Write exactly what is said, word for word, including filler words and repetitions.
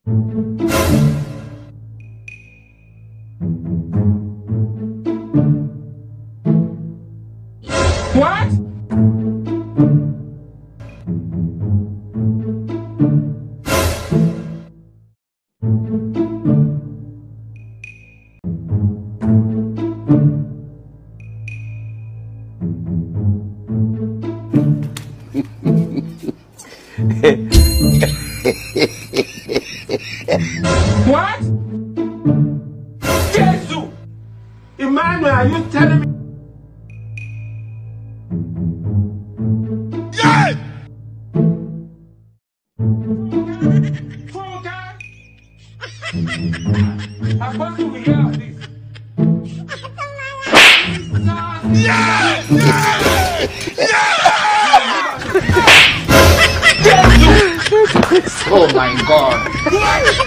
What? What? Jesus! Emmanuel, are you telling me? Yeah! Full guy? I'm supposed to be here this. Yeah! Yeah! Yeah! Jesus! Oh my God.